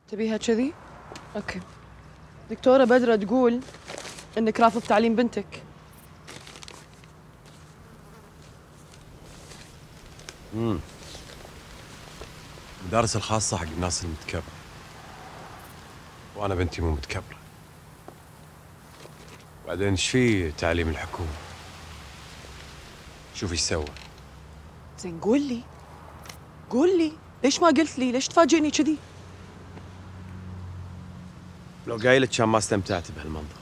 تبيها كذي؟ اوكي. دكتورة بدرة تقول انك رافض تعليم بنتك. المدارس الخاصة حق الناس المتكبرة، وأنا بنتي مو متكبرة. بعدين ايش في تعليم الحكومة؟ شوف ايش سوى. زين قول لي ليش ما قلت لي؟ ليش تفاجئني كذي؟ لو قايلك كان ما استمتعت بهالمنظر.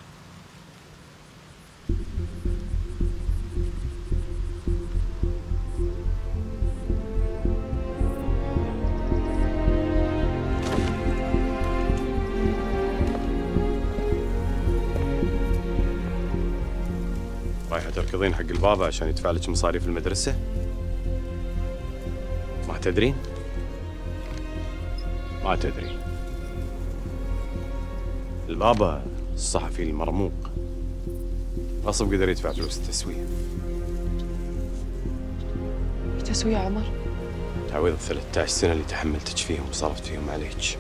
رايحة تركضين حق البابا عشان يدفع لك مصاريف المدرسة؟ ما تدرين؟ ما تدري. البابا الصحفي المرموق غصب قدر يدفع فلوس التسوية. تسوية عمر؟ تعويض 13 سنة اللي تحملتك فيهم وصرفت فيهم عليك. ايش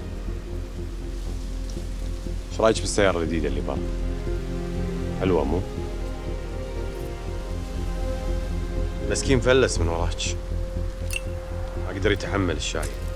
رايك بالسيارة الجديدة اللي برا؟ حلوة مو؟ مسكين فلس من وراك، ما قدر يتحمل الشاي.